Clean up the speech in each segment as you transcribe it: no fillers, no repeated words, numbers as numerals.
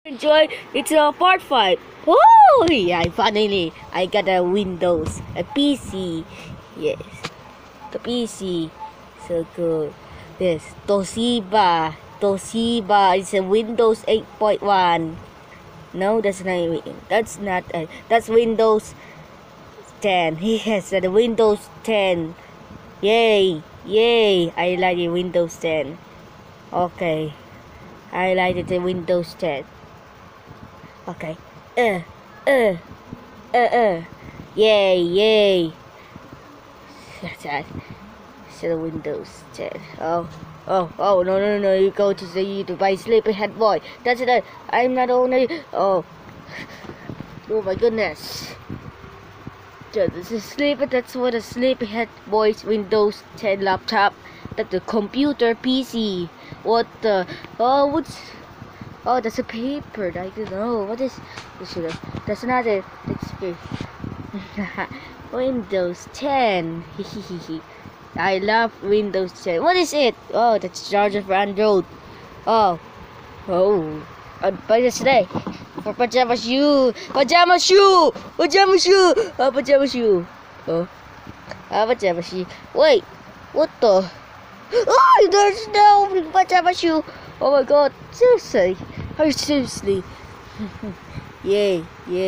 Enjoy. It's a part 5. Oh, yeah, finally I got a Windows, a PC. Yes, the PC. So good. This Toshiba. Toshiba. It's a Windows 8.1. No, that's Windows 10. Yes, the Windows 10. Yay, yay! I like the Windows 10. Okay, I like the Windows 10. Okay. Uh, uh, Yay, yay. That's that. So the Windows 10. Oh, no. You go to the YouTube by Sleepyhead Boy. That's it. I'm not only. Oh my goodness. So this is That's what a Sleepyhead Boy's Windows 10 laptop. That's the computer PC. What the? What's. Oh, that's a paper. I don't know. What is this? That's another. Windows 10. I love Windows 10. What is it? Oh, that's charger for Android. Oh. Buy this today for pajama shoe. Pajama shoe. Pajama shoe. Pajama shoe. Pajama shoe. Wait. What the? Oh, there's no pajama shoe. Oh my god. Seriously. Oh, seriously. Yay.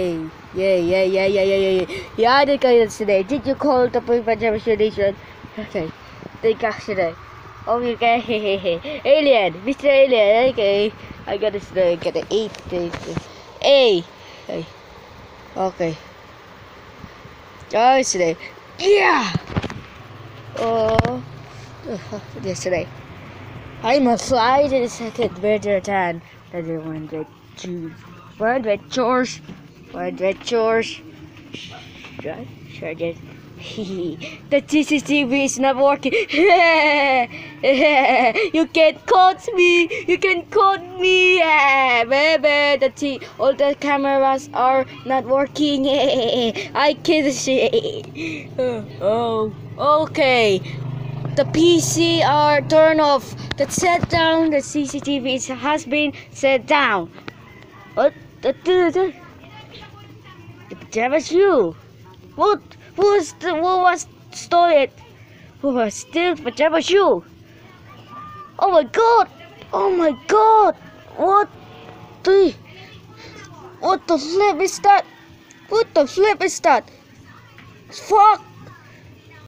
Yeah, I did get it today. Did you call the pajama shoe nation? Okay. They got today. Okay. Alien. Mr. Alien. Okay. I got it today. I got the 8. A. Okay. Oh, today. Yeah. Oh. Yesterday. I'm a fly to the second better than the 102. 100 chores. Sure did. The CCTV is not working. You can't catch me. You can caught me. Baby, all the cameras are not working. I can't see. Oh, okay. The PC are turned off. That's set down. The CCTV has been set down. What? The pajama shoe. What? Who was stole it? Who was steal pajama shoe? Oh my god! What the flip is that? What the flip is that? Fuck!